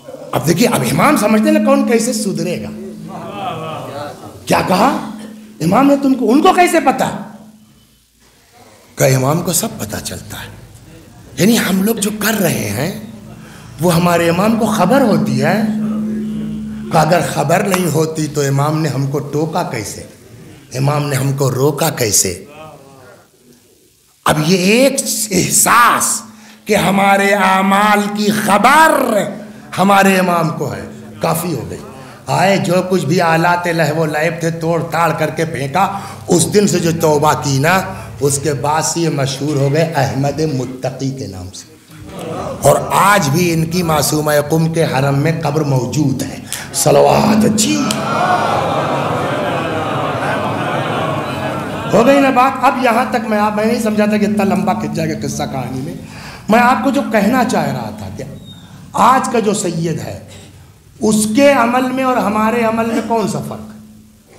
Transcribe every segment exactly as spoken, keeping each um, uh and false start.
अब देखिए, अब इमाम समझते ना कौन कैसे सुधरेगा। क्या कहा इमाम ने तुमको, उनको कैसे पता? कहा इमाम को सब पता चलता है। यानी हम लोग जो कर रहे हैं वो हमारे इमाम को खबर होती है। कि अगर खबर नहीं होती तो इमाम ने हमको टोका कैसे, इमाम ने हमको रोका कैसे? अब ये एक एहसास कि हमारे आमाल की खबर हमारे इमाम को है, काफ़ी हो गई। आए जो कुछ भी आलाते लहवो लाइब थे तोड़ ताड़ करके फेंका। उस दिन से जो तौबा की ना, उसके बाद से ये मशहूर हो गए अहमद मुत्तकी के नाम से। और आज भी इनकी मासूमा कुम के हरम में कब्र मौजूद है। सलवात जी हो गई ना बात। अब यहाँ तक मैं आप मैं नहीं समझा था कि इतना लंबा खिंच जाएगा किस्सा कहानी में। मैं आपको जो कहना चाह रहा था कि आज का जो सैयद है उसके अमल में और हमारे अमल में कौन सा फर्क है?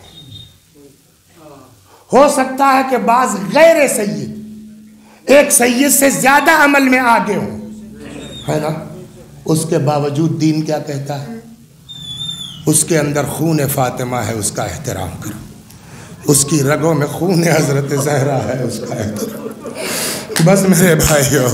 हो सकता है कि बाज गैर सैयद एक सैयद से ज्यादा अमल में आगे हो, है ना? उसके बावजूद दीन क्या कहता है? उसके अंदर खून फातिमा है, उसका एहतराम करो। उसकी रगों में खून हजरत ज़हरा है, उसका एहतराम। बस मेरे भाइयों,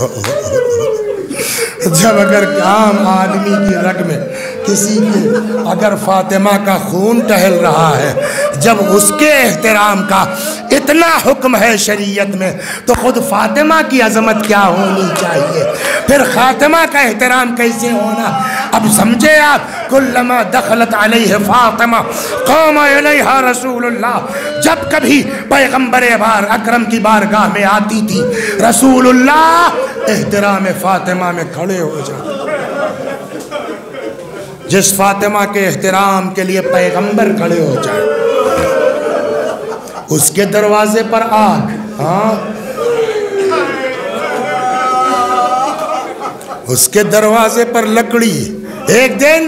जब अगर आम आदमी की रग में किसी के अगर फातिमा का खून टहल रहा है, जब उसके एहतराम का इतना हुक्म है शरीयत में, तो खुद फातिमा की अजमत क्या होनी चाहिए, फिर फातिमा का एहतराम कैसे होना? अब समझे आप? कुल्लमा दखलत अलैहि फातिमा क़ाम अलैहा रसूलुल्लाह। जब कभी पैगंबर बार अकरम की बारगाह में आती थी, रसूलुल्लाह एहतराम फातिमा में खड़े हो जाते। जिस फातिमा के एहतराम के लिए पैगंबर खड़े हो जाए, उसके दरवाजे पर आग, हाँ, उसके दरवाजे पर लकड़ी। एक दिन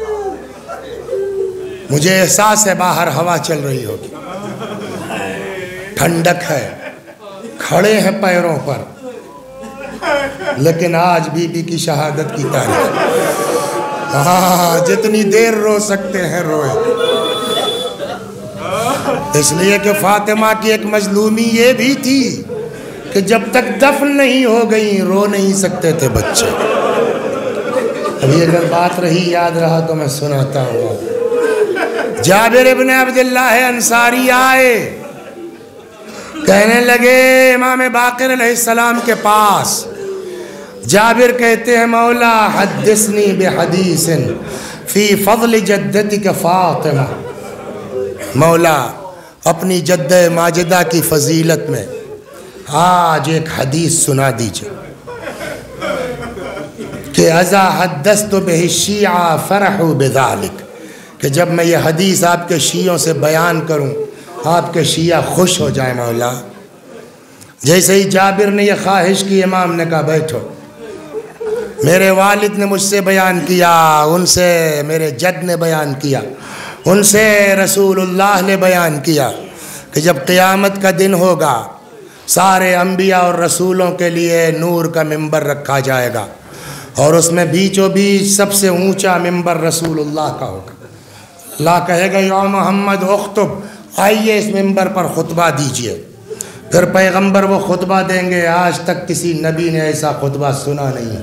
मुझे एहसास है बाहर हवा चल रही होगी, ठंडक है, खड़े हैं पैरों पर, लेकिन आज बीबी की शहादत की तारीख। हाँ, जितनी देर रो सकते हैं रोए, इसलिए कि फातिमा की एक मजलूमी ये भी थी कि जब तक दफन नहीं हो गई रो नहीं सकते थे बच्चे। अभी अगर बात रही याद रहा तो मैं सुनाता हूँ। जाबिर इब्न अब्दुल्लाह अंसारी आए, कहने लगे इमाम बाक़िर अलैहिस्सलाम के पास। जाबिर कहते हैं मौला हद्दिसनी बिहदीसिन फी फज़ल जद्दतिक फातिमा। मौला अपनी जद्द माजिदा की फजीलत में आज एक हदीस सुना दीजिए कि अज़ा हद्दस्तु बिही शिया फ़रहु बिज़ालिक, कि जब मैं ये हदीस आपके शियों से बयान करूं आपके शिया खुश हो जाए मौला। जैसे ही जाबिर ने यह ख्वाहिश की, इमाम ने कहा बैठो। मेरे वालिद ने मुझसे बयान किया, उनसे मेरे जद ने बयान किया, उनसे रसूलुल्लाह ने बयान किया कि जब क़यामत का दिन होगा सारे अम्बिया और रसूलों के लिए नूर का मिंबर रखा जाएगा और उसमें बीचों बीच सबसे ऊंचा मिंबर रसूलुल्लाह का होगा। अल्लाह कहेगा या मोहम्मद उख्तुब, आइए इस मिंबर पर खुतबा दीजिए। फिर पैगंबर वो खुतबा देंगे, आज तक किसी नबी ने ऐसा खुतबा सुना नहीं।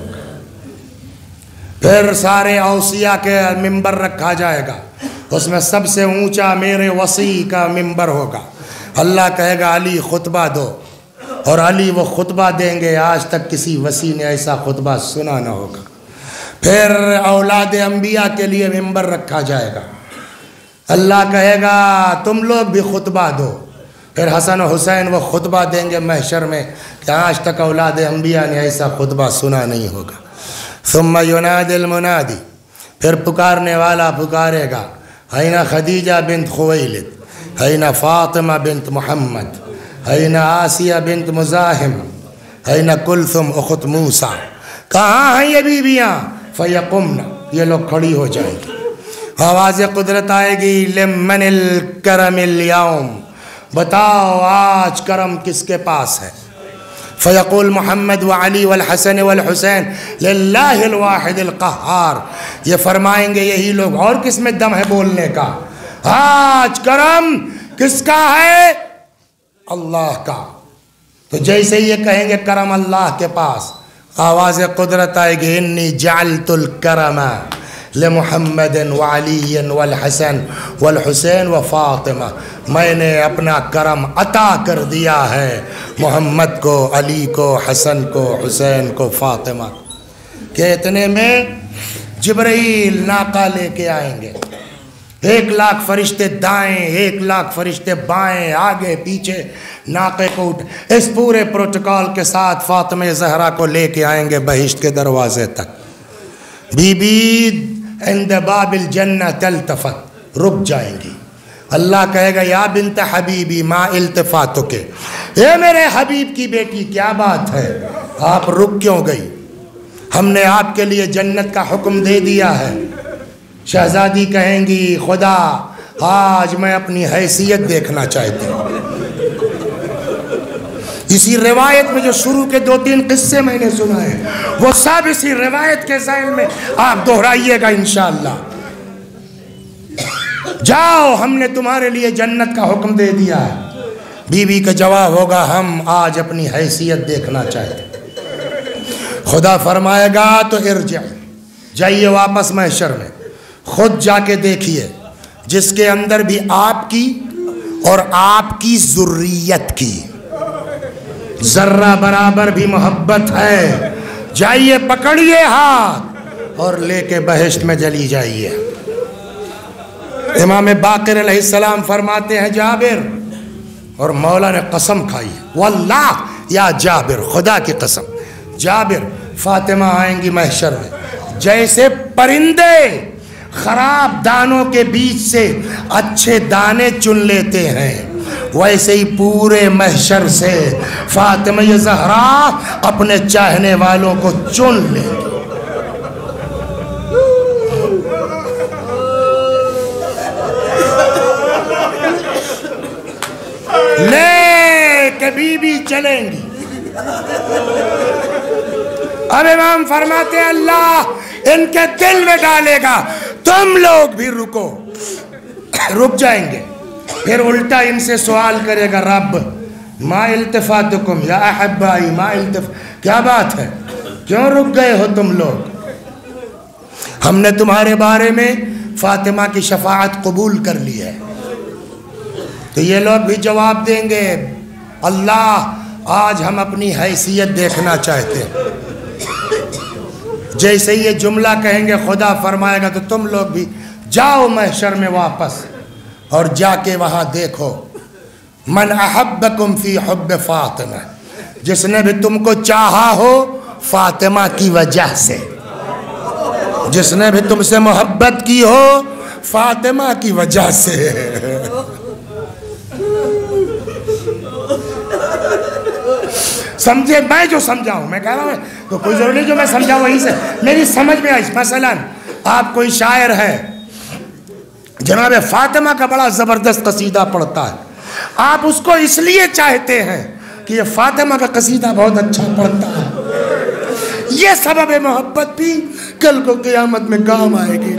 फिर सारे औसिया के मिंबर रखा जाएगा, उसमें सबसे ऊंचा मेरे वसी का मिंबर होगा। अल्लाह कहेगा अली खुतबा दो, और अली वो खुतबा देंगे, आज तक किसी वसी ने ऐसा खुतबा सुना ना होगा। फिर औलाद अंबिया के लिए मिंबर रखा जाएगा, अल्लाह कहेगा तुम लोग भी खुतबा दो। फिर हसन हुसैन वो खुतबा देंगे महशर में कि आज तक औलाद अंबिया ने ऐसा खुतबा सुना नहीं होगा। सुम्मा युनादिल मुनादी, फिर पुकारने वाला पुकारेगा, हैना खदीजा बिन्त खुवैलिद, हैना फातिमा बिन्त मोहम्मद, हैना आसिया बिन्त मुज़ाहिम, हैना कुलथुम उख्त मूसा, कहाँ हैं ये बीबियाँ? फ़यक़ुमना, ये लोग खड़ी हो जाएंगी। आवाज़ कुदरत आएगी, लिमनिल करमिल यौम, बताओ आज करम किसके पास है? फ़यक़ूल मोहम्मद व अली वल हसन वल हुसैन लिल्लाहिल वाहिदिल क़ह्हार। ये फरमाएंगे यही लोग, और किस में दम है बोलने का? आज करम किसका है? अल्लाह का। तो जैसे ये कहेंगे करम अल्लाह के पास, आवाज़ कुदरत आएगी, इन्नी जअल्तुल करम ले मुहम्मदिन व अलीयन वल हसन वल हुसैन व फ़ातिमा। मैंने अपना करम अता कर दिया है मोहम्मद को, अली को, हसन को, हुसैन को, फ़ातिमा। के इतने में जिब्रील नाका लेके आएंगे, एक लाख फरिश्ते दाएं, एक लाख फरिश्ते बाएं, आगे पीछे नाके को उठ, इस पूरे प्रोटोकॉल के साथ फ़ातिमा ज़हरा को लेके आएंगे बहिश्त के दरवाजे तक। बीबी इंद बाबिल जन्नह तल्तफ़त, रुक जाएंगी। अल्लाह कहेगा या बिन्त हबीबी मा इल्तिफ़ातुके, ए मेरे हबीब की बेटी क्या बात है, आप रुक क्यों गई? हमने आपके लिए जन्नत का हुक्म दे दिया है। शहजादी कहेंगी खुदा आज मैं अपनी हैसियत देखना चाहती हूँ। इसी रिवायत में जो शुरू के दो तीन किस्से मैंने सुनाए वो सब इसी रिवायत के ज़ैल में आप दोहराइएगा इंशाअल्लाह। जाओ हमने तुम्हारे लिए जन्नत का हुक्म दे दिया है। बीवी का जवाब होगा हम आज अपनी हैसियत देखना चाहते। खुदा फरमाएगा तो इरजा, जाइए वापस महशर में, खुद जाके देखिए जिसके अंदर भी आपकी और आपकी ज़ुर्रियत की जर्रा बराबर भी मोहब्बत है, जाइए पकड़िए हाथ और लेके बहिश्त में जली जाइए। इमाम बाक़िर अलैहिस्सलाम फरमाते हैं जाबिर, और मौला ने कसम खाई, वल्लाह या जाबिर, खुदा की कसम जाबिर, फ़ातिमा आएंगी महशर में जैसे परिंदे खराब दानों के बीच से अच्छे दाने चुन लेते हैं, वैसे ही पूरे महशर से फ़ातिमा ज़हरा अपने चाहने वालों को चुन लेंगी। ले के बीबी चलेंगी। अब इमाम फरमाते हैं अल्लाह इनके दिल में डालेगा तुम लोग भी रुको, रुक जाएंगे। फिर उल्टा इनसे सवाल करेगा रब मा इल्तिफातुकुम या अहब्बाई मा इल्तिफ, क्या बात है क्यों रुक गए हो तुम लोग? हमने तुम्हारे बारे में फ़ातिमा की शफाअत कबूल कर ली है। तो ये लोग भी जवाब देंगे अल्लाह आज हम अपनी हैसियत देखना चाहते हैं। जैसे ये जुमला कहेंगे खुदा फरमाएगा तो तुम लोग भी जाओ महशर में वापस और जाके वहाँ देखो मन अहब्बकुम फी हुब्ब फ़ातिमा, जिसने भी तुमको चाहा हो फ़ातिमा की वजह से, जिसने भी तुमसे मोहब्बत की हो फ़ातिमा की वजह से। समझे? मैं जो समझाऊं, मैं कह रहा हूँ तो कोई जरूरी नहीं जो मैं समझाऊं वहीं से मेरी समझ में आई। मसलन आप कोई शायर है, जनाब फ़ातिमा का बड़ा ज़बरदस्त कसीदा पढ़ता है, आप उसको इसलिए चाहते हैं कि ये फ़ातिमा का कसीदा बहुत अच्छा पढ़ता है, ये सबब मोहब्बत भी कल को क़यामत में काम आएगी।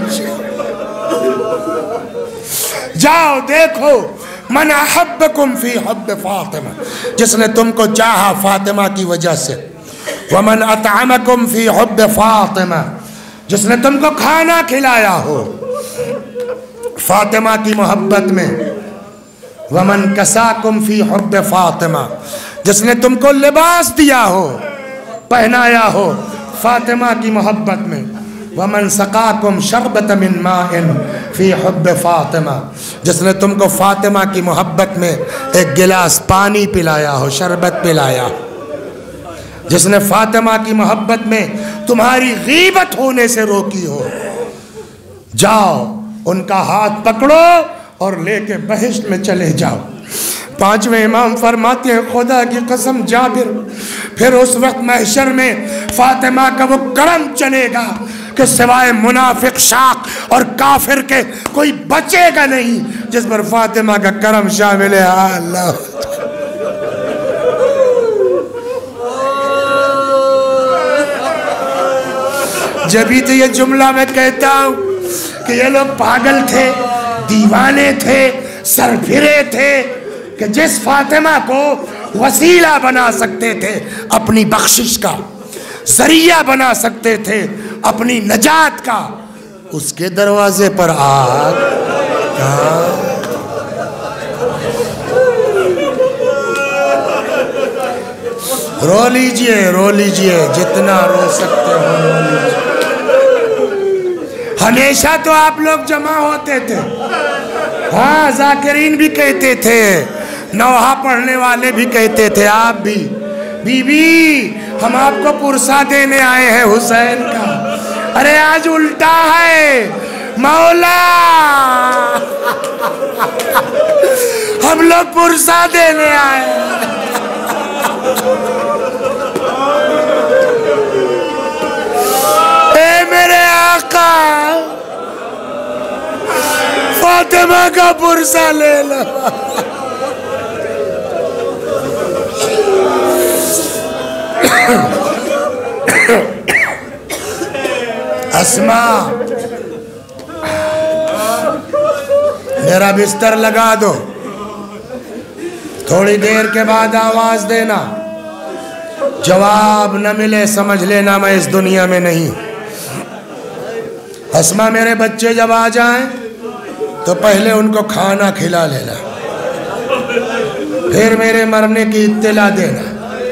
जाओ देखो मन अहब्बकुम फी हुब्ब फ़ातिमा, जिसने तुमको चाहा फ़ातिमा की वजह से, वमन अतअमकुम फी हुब्ब फ़ातिमा, जिसने तुमको खाना खिलाया हो फ़ातिमा की मोहब्बत में, वमन कसाकुम फी हुब्ब फ़ातिमा, जिसने तुमको लिबास दिया हो पहनाया हो फ़ातिमा की मोहब्बत में, वमन सकाकुम शरबत मिन माइन फी हुब्ब फ़ातिमा, जिसने तुमको फ़ातिमा की मोहब्बत में एक गिलास पानी पिलाया हो, शरबत पिलाया, जिसने फ़ातिमा की मोहब्बत में तुम्हारी गीबत होने से रोकी हो, जाओ उनका हाथ पकड़ो और लेके बहिश्त में चले जाओ। पांचवें इमाम फरमाते हैं खुदा की कसम जाबिर, फिर उस वक्त महशर में फ़ातिमा का वो करम चलेगा कि सिवाय मुनाफिक शाक और काफिर के कोई बचेगा नहीं जिस पर फ़ातिमा का करम शामिल है। अल्लाह जब भी तो ये जुमला मैं कहता हूँ कि ये लोग पागल थे, दीवाने थे, सरफिरे थे कि जिस फातिमा को वसीला बना सकते थे, अपनी बख्शिश का जरिया बना सकते थे, अपनी नजात का, उसके दरवाजे पर आग। रो लीजिए, रो लीजिए, जितना रो सकते हो रो लीजिए। हमेशा तो आप लोग जमा होते थे। हाँ, जाकिरीन भी कहते थे, नौहा पढ़ने वाले भी कहते थे, आप भी। बीबी, हम आपको पुरसा देने आए हैं हुसैन का। अरे आज उल्टा है, मौला हम लोग पुरसा देने आए हैं। ए मेरे आका, फातिमा का पुरसा ले लो। अस्मा, मेरा बिस्तर लगा दो, थोड़ी देर के बाद आवाज देना, जवाब न मिले समझ लेना मैं इस दुनिया में नहीं। अस्मा, मेरे बच्चे जब आ जाएं तो पहले उनको खाना खिला लेना, फिर मेरे मरने की इत्तला देना।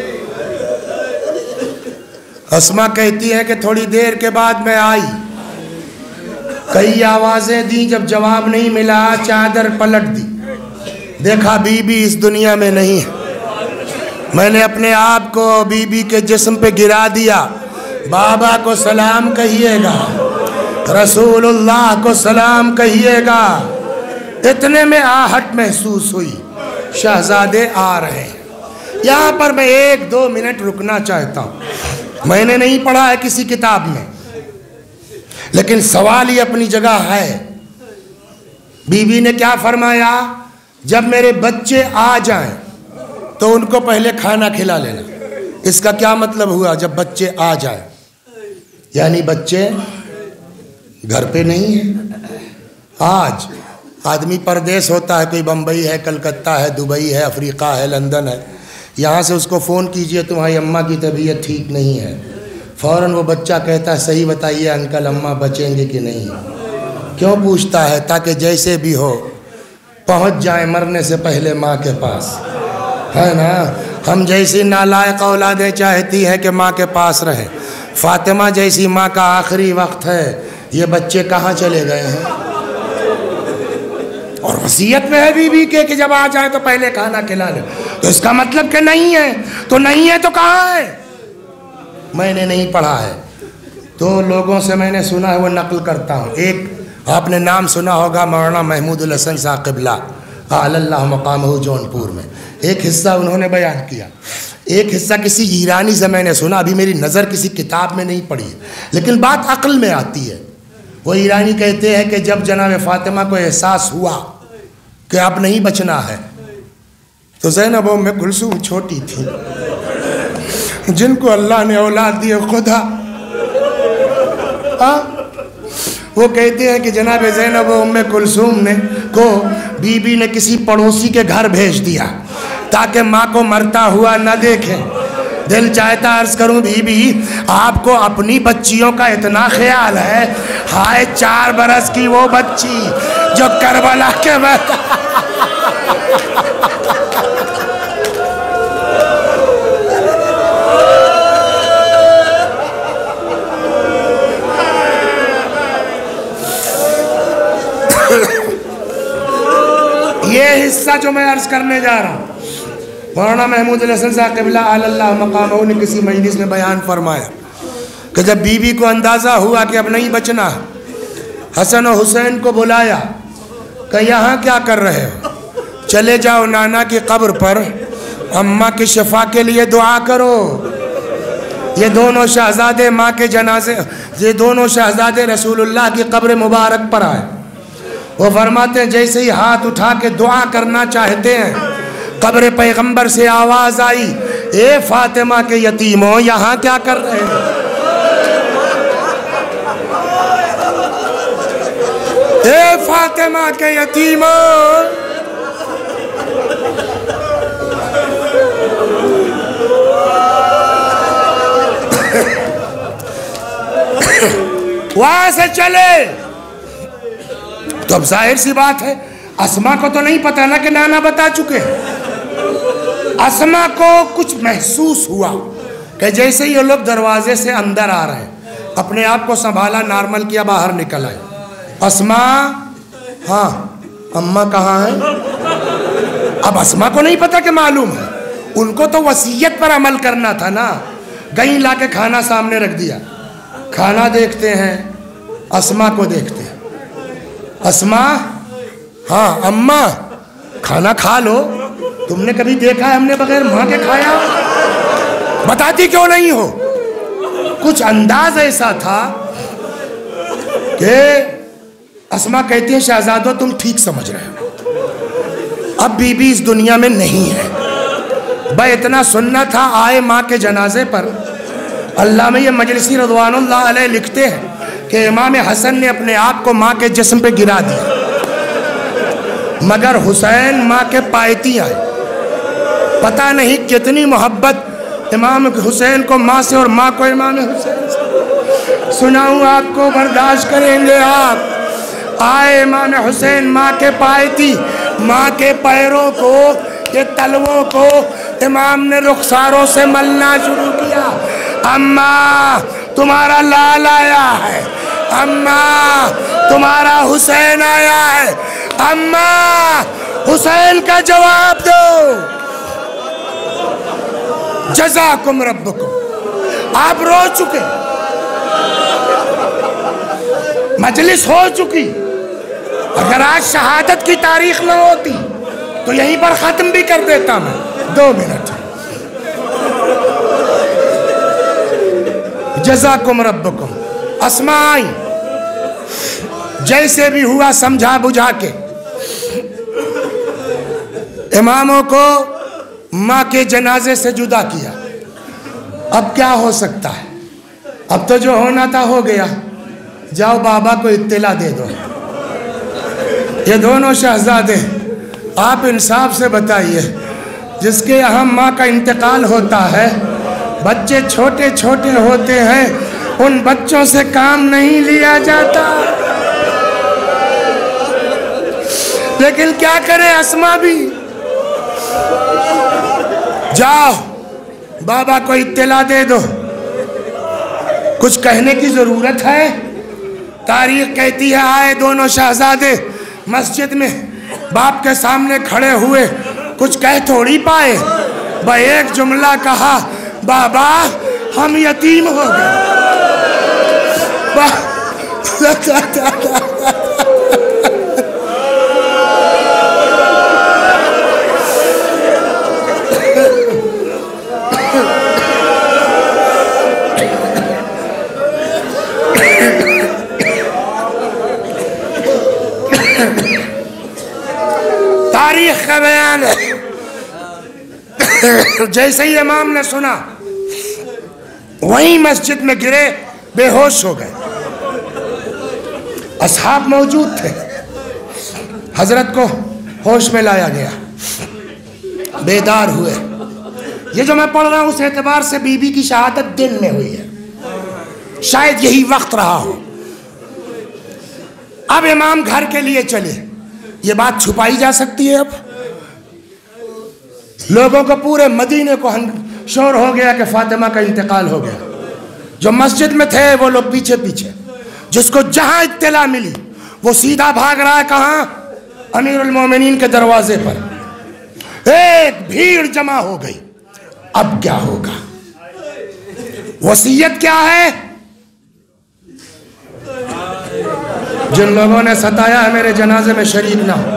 अस्मा कहती है कि थोड़ी देर के बाद मैं आई, कई आवाजें दी, जब जवाब नहीं मिला चादर पलट दी, देखा बीबी इस दुनिया में नहीं है। मैंने अपने आप को बीबी के जिस्म पे गिरा दिया। बाबा को सलाम कहिएगा, रसूलुल्लाह को सलाम कहिएगा। इतने में आहट महसूस हुई, शहजादे आ रहे हैं। यहाँ पर मैं एक दो मिनट रुकना चाहता हूँ। मैंने नहीं पढ़ा है किसी किताब में, लेकिन सवाल ही अपनी जगह है। बीबी ने क्या फरमाया, जब मेरे बच्चे आ जाएं तो उनको पहले खाना खिला लेना। इसका क्या मतलब हुआ, जब बच्चे आ जाएं यानी बच्चे घर पे नहीं है। आज आदमी परदेश होता है, कोई बम्बई है, कलकत्ता है, दुबई है, अफ्रीका है, लंदन है, यहाँ से उसको फ़ोन कीजिए तुम्हारी अम्मा की तबीयत ठीक नहीं है, फ़ौरन वो बच्चा कहता है सही बताइए अंकल अम्मा बचेंगे कि नहीं। क्यों पूछता है, ताकि जैसे भी हो पहुँच जाए मरने से पहले माँ के पास, है ना। हम जैसी नालायक औलादें चाहती हैं कि माँ के पास रहें। फातिमा जैसी माँ का आखिरी वक्त है, ये बच्चे कहाँ चले गए हैं। और वसीयत में है बीबी के कि जब आ जाए तो पहले खाना खिला ले। तो इसका मतलब कि नहीं है, तो नहीं है तो कहाँ है। मैंने नहीं पढ़ा है, तो लोगों से मैंने सुना है वो नकल करता हूँ। एक आपने नाम सुना होगा मौलाना महमूदुल हसन साहब क़िबला अल्लाह मकामहू जौनपुर में, एक हिस्सा उन्होंने बयान किया, एक हिस्सा किसी ईरानी से मैंने सुना। अभी मेरी नज़र किसी किताब में नहीं पड़ी है, लेकिन बात अक्ल में आती है। वो ईरानी कहते हैं कि जब जनाब फातिमा को एहसास हुआ कि अब नहीं बचना है, तो ज़ैनब उम्मे कुलसूम छोटी थी, जिनको अल्लाह ने औलाद दी खुदा, हाँ वो कहते हैं कि जनाब ज़ैनब उम्मे कुलसूम ने को बीबी ने किसी पड़ोसी के घर भेज दिया ताकि माँ को मरता हुआ न देखें। दिल चाहता अर्ज करूं बीबी, आपको अपनी बच्चियों का इतना ख्याल है, हाय चार बरस की वो बच्ची जो करबला के बाद ये हिस्सा जो मैं अर्ज करने जा रहा हूँ, मौलाना महमूद हसन साहब क़िबला अल्लाह मकामहू ने किसी मजलिस में बयान फरमाया कि जब बीबी को अंदाज़ा हुआ कि अब नहीं बचना, हसन और हुसैन को बुलाया कि यहाँ क्या कर रहे हो, चले जाओ नाना की कब्र पर अम्मा की शफा के लिए दुआ करो। ये दोनों शहजादे माँ के जनाजे, ये दोनों शहजादे रसूलुल्लाह की कब्र मुबारक पर आए। वो फरमाते हैं जैसे ही हाथ उठा के दुआ करना चाहते हैं, कब्र पैगंबर से आवाज आई, ए फातिमा के यतीमों यहाँ क्या कर रहे हैं। के माँ के यतीमों। वहां से चले तो अब जाहिर सी बात है, अस्मा को तो नहीं पता ना कि नाना बता चुके हैं। अस्मा को कुछ महसूस हुआ कि जैसे ये लोग दरवाजे से अंदर आ रहे हैं, अपने आप को संभाला, नॉर्मल किया, बाहर निकल आए। अस्मा, हाँ अम्मा कहाँ है? अब अस्मा को नहीं पता कि मालूम है, उनको तो वसीयत पर अमल करना था ना। गई ला के खाना सामने रख दिया, खाना देखते हैं, अस्मा को देखते हैं। अस्मा, हाँ अम्मा खाना खा लो। तुमने कभी देखा है हमने बगैर माँ के खाया? बताती क्यों नहीं हो? कुछ अंदाज ऐसा था कि अस्मा कहती है शहजादो तुम ठीक समझ रहे हो, अब बीबी इस दुनिया में नहीं है। भाई इतना सुनना था, आए माँ के जनाजे पर। अल्लाह में ये मजलिसी रज़वानुल्लाह अलैह लिखते हैं कि इमाम हसन ने अपने आप को माँ के जिस्म पे गिरा दिया, मगर हुसैन माँ के पायती आए। पता नहीं कितनी मोहब्बत इमाम हुसैन को माँ से और माँ को इमाम हुसैन से। सुनाऊँ आपको, बर्दाश्त करेंगे आप? आए इमाम हुसैन माँ के पायती, माँ के पैरों को, ये तलवों को इमाम ने रुखसारों से मलना शुरू किया। अम्मा तुम्हारा लाल आया है, अम्मा तुम्हारा हुसैन आया है, अम्मा हुसैन का जवाब दो। जज़ाकुम रब्बुकुम। आप रो चुके, मजलिस हो चुकी। अगर आज शहादत की तारीख न होती तो यहीं पर खत्म भी कर देता मैं। दो मिनट। जज़ाकुम रब्बुकुम। अस्मा आई, जैसे भी हुआ समझा बुझा के इमामों को माँ के जनाजे से जुदा किया। अब क्या हो सकता है? अब तो जो होना था हो गया। जाओ बाबा को इत्तिला दे दो। ये दोनों शहजादे, आप इंसाफ से बताइए, जिसके यहाँ माँ का इंतकाल होता है, बच्चे छोटे छोटे होते हैं, उन बच्चों से काम नहीं लिया जाता। लेकिन क्या करे अस्मा भी। जाओ बाबा को इत्तिला दे दो। कुछ कहने की जरूरत है? तारीख कहती है आए दोनों शहजादे मस्जिद में, बाप के सामने खड़े हुए, कुछ कह थोड़ी पाए। भाई एक जुमला कहा, बाबा हम यतीम हो गए। तारीख का बयान है। जैसे ही इमाम ने सुना, वहीं मस्जिद में गिरे, बेहोश हो गए। असहाब मौजूद थे। हजरत को होश में लाया गया, बेदार हुए। ये जो मैं पढ़ रहा हूं उस एतबार से बीबी की शहादत दिन में हुई है, शायद यही वक्त रहा हो। अब इमाम घर के लिए चले। ये बात छुपाई जा सकती है? अब लोगों को, पूरे मदीने को शोर हो गया कि फातिमा का इंतकाल हो गया। जो मस्जिद में थे वो लोग पीछे पीछे, जिसको जहां इत्तला मिली वो सीधा भाग रहा है। कहां? अमीरुल मोमिनीन के दरवाजे पर। एक भीड़ जमा हो गई। अब क्या होगा? वसीयत क्या है? जिन लोगों ने सताया है मेरे जनाजे में शरीक ना हो।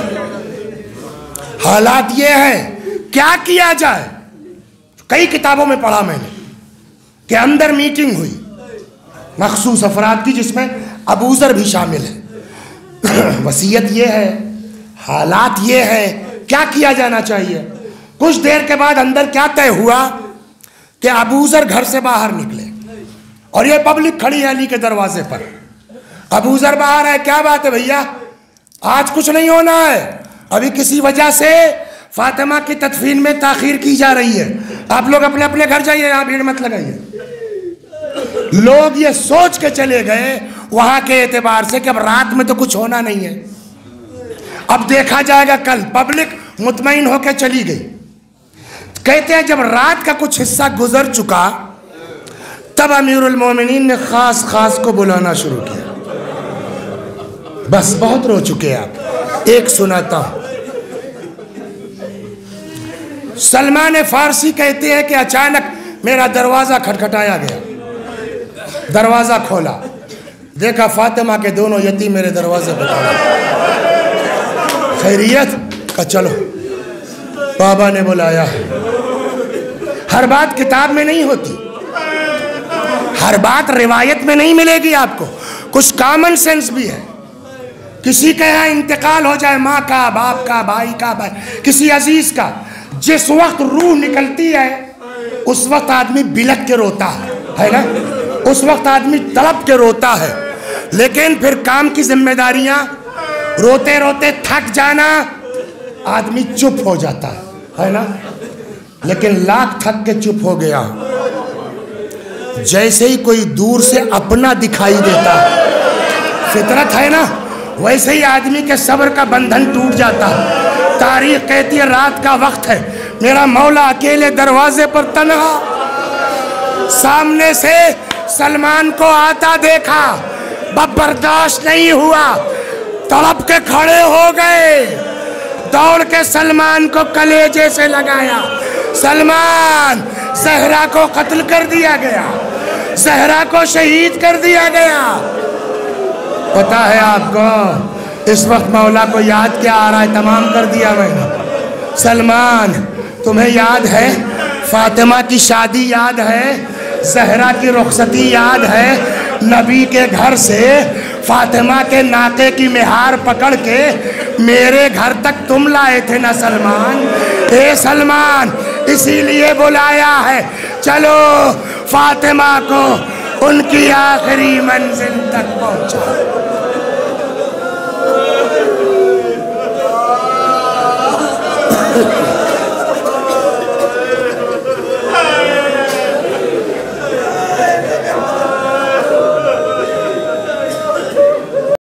हालात ये है, क्या किया जाए? कई किताबों में पढ़ा मैंने कि अंदर मीटिंग हुई मखसूस अफराद की, जिसमें अबूजर भी शामिल है। वसीयत ये है, हालात ये है, क्या किया जाना चाहिए? कुछ देर के बाद अंदर क्या तय हुआ कि अबूजर घर से बाहर निकले और ये पब्लिक खड़ी है अली के दरवाजे पर। अबूजर बाहर है, क्या बात है भैया? आज कुछ नहीं होना है। अभी किसी वजह से फातिमा की तदफीन में ताखीर की जा रही है। आप लोग अपने अपने घर जाइए, यहाँ भीड़ मत लगाइए। लोग ये सोच के चले गए वहां के एतबार से कि अब रात में तो कुछ होना नहीं है, अब देखा जाएगा कल। पब्लिक मुतमईन होकर चली गई। कहते हैं जब रात का कुछ हिस्सा गुजर चुका तब अमीरुल मोमिनीन ने खास खास को बुलाना शुरू किया। बस बहुत रो चुके आप, एक सुनाता हूं। सलमान फारसी कहते हैं कि अचानक मेरा दरवाजा खटखटाया गया। दरवाजा खोला, देखा फातिमा के दोनों यतीम मेरे दरवाजे पर खड़े। खैरियत का चलो, बाबा ने बुलाया। हर बात किताब में नहीं होती, हर बात रिवायत में नहीं मिलेगी आपको, कुछ कॉमन सेंस भी है। किसी का यहाँ इंतकाल हो जाए, माँ का, बाप का, भाई का, भाई किसी अजीज का, जिस वक्त रूह निकलती है उस वक्त आदमी बिलक के रोता है, है ना? उस वक्त आदमी तड़प के रोता है। लेकिन फिर काम की जिम्मेदारियां, रोते रोते थक जाना, आदमी चुप हो जाता है, है ना? लेकिन लाख थक के चुप हो गया, जैसे ही कोई दूर से अपना दिखाई देता है, फितरत है ना, वैसे ही आदमी के सब्र का बंधन टूट जाता है। तारीख कहती है रात का वक्त है, मेरा मौला अकेले दरवाजे पर तन्हा, सामने से सलमान को आता देखा, बर्दाश्त नहीं हुआ, तड़प के खड़े हो गए, दौड़ के सलमान को कलेजे से लगाया। सलमान, ज़हरा को कत्ल कर दिया गया, ज़हरा को शहीद कर दिया गया। पता है आपको इस वक्त मौला को याद क्या आ रहा है? तमाम कर दिया मैंने। सलमान, तुम्हें याद है फातिमा की शादी याद है, ज़हरा की रुखसती याद है, नबी के घर से फातिमा के नाके की मेहार पकड़ के मेरे घर तक तुम लाए थे ना सलमान? ए सलमान, इसीलिए बुलाया है, चलो फातिमा को उनकी आखिरी मंजिल तक पहुंचा।